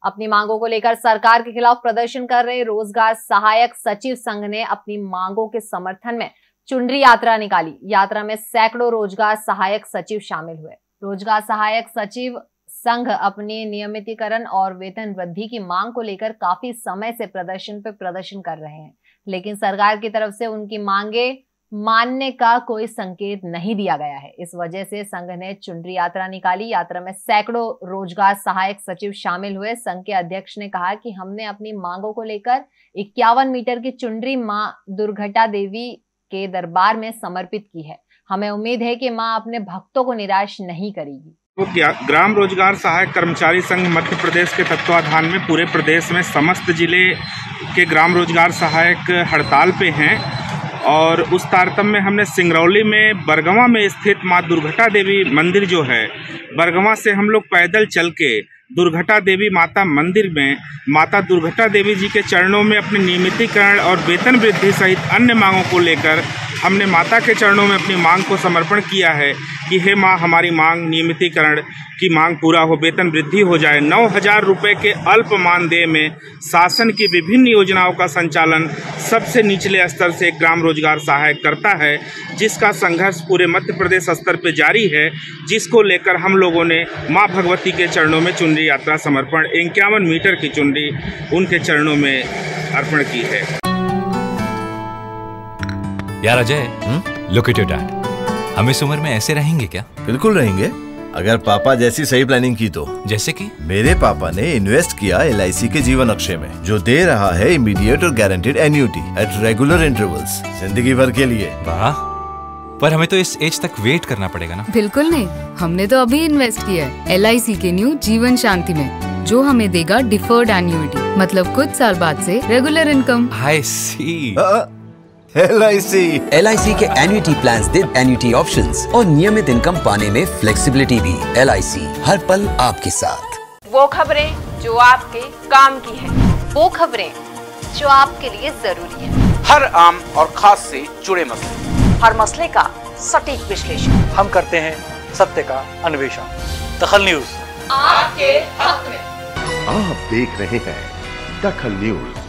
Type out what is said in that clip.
अपनी मांगों को लेकर सरकार के खिलाफ प्रदर्शन कर रहे रोजगार सहायक सचिव संघ ने अपनी मांगों के समर्थन में चुनरी यात्रा निकाली। यात्रा में सैकड़ों रोजगार सहायक सचिव शामिल हुए। रोजगार सहायक सचिव संघ अपनी नियमितीकरण और वेतन वृद्धि की मांग को लेकर काफी समय से प्रदर्शन कर रहे हैं, लेकिन सरकार की तरफ से उनकी मांगे मानने का कोई संकेत नहीं दिया गया है। इस वजह से संघ ने चुनरी यात्रा निकाली। यात्रा में सैकड़ों रोजगार सहायक सचिव शामिल हुए। संघ के अध्यक्ष ने कहा कि हमने अपनी मांगों को लेकर 51 मीटर की चुनरी मां दुर्घटा देवी के दरबार में समर्पित की है। हमें उम्मीद है कि मां अपने भक्तों को निराश नहीं करेगी। ग्राम रोजगार सहायक कर्मचारी संघ मध्य प्रदेश के तत्वाधान में पूरे प्रदेश में समस्त जिले के ग्राम रोजगार सहायक हड़ताल पे हैं और उस तारतम्य में हमने सिंगरौली में बरगवां में स्थित मां दुर्घटा देवी मंदिर जो है, बरगवां से हम लोग पैदल चल के दुर्घटा देवी माता मंदिर में माता दुर्घटा देवी जी के चरणों में अपने नियमितीकरण और वेतन वृद्धि सहित अन्य मांगों को लेकर हमने माता के चरणों में अपनी मांग को समर्पण किया है कि हे माँ, हमारी मांग नियमितीकरण की मांग पूरा हो, वेतन वृद्धि हो जाए। 9,000 रुपये के अल्प मानदेय में शासन की विभिन्न योजनाओं का संचालन सबसे निचले स्तर से ग्राम रोजगार सहायक करता है, जिसका संघर्ष पूरे मध्य प्रदेश स्तर पर जारी है, जिसको लेकर हम लोगों ने माँ भगवती के चरणों में चुनरी यात्रा समर्पण 51 मीटर की चुनरी उनके चरणों में अर्पण की है। यार Ajay, look at your dad. हम इस उम्र में ऐसे रहेंगे क्या? बिल्कुल रहेंगे, अगर पापा जैसी सही प्लानिंग की तो। जैसे कि मेरे पापा ने इन्वेस्ट किया LIC के जीवन अक्षय में, जो दे रहा है इमीडिएट और guaranteed annuity at regular intervals, जिंदगी भर के लिए। वाह, पर हमें तो इस एज तक वेट करना पड़ेगा ना? बिल्कुल नहीं, हमने तो अभी इन्वेस्ट किया है LIC के न्यू जीवन शांति में, जो हमें देगा डिफर्ड एन्युटी, मतलब कुछ साल बाद से regular income. I see. LIC के annuity plans the annuity options और नियमित इनकम पाने में फ्लेक्सिबिलिटी भी। LIC हर पल आपके साथ। वो खबरें जो आपके काम की है, वो खबरें जो आपके लिए जरूरी है, हर आम और खास से जुड़े मसले, हर मसले का सटीक विश्लेषण हम करते हैं, सत्य का अन्वेषण। दखल न्यूज आपके हक में। आप देख रहे हैं दखल न्यूज।